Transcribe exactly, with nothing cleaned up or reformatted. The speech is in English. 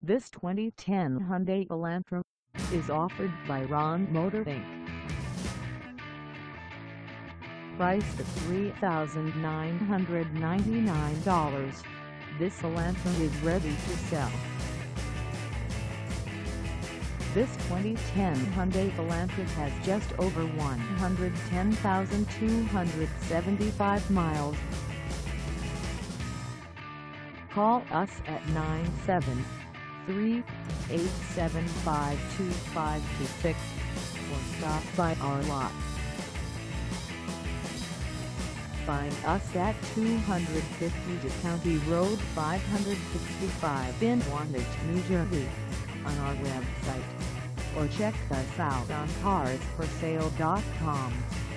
This twenty ten Hyundai Elantra is offered by Ron Motor Incorporated. Priced at three thousand nine hundred ninety-nine dollars, this Elantra is ready to sell. This twenty ten Hyundai Elantra has just over one hundred ten thousand two hundred seventy-five miles. Call us at nine seven three, eight seven five, two five two six or stop by our lot. Find us at two fifty County Road five sixty-five in Wantage, New Jersey, on our website, or check us out on cars for sale dot com.